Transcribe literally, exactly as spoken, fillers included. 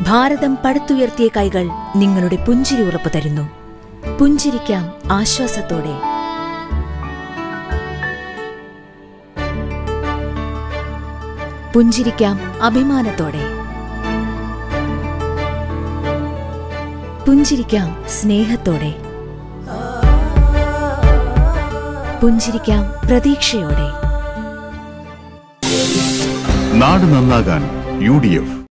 ഭാരതം പടുത്തുയർത്തിയ കൈകൾ നിങ്ങളുടെ പുഞ്ചിരി ഉറപ്പു തരുന്നു. പുഞ്ചിരിക്കാം ആശ്വാസത്തോടെ. പുഞ്ചിരിക്കാം അഭിമാനത്തോടെ. പുഞ്ചിരിക്കാം സ്നേഹത്തോടെ. പുഞ്ചിരിക്കാം പ്രതീക്ഷയോടെ. നാട് നന്നാകാൻ യു ഡി എഫ്.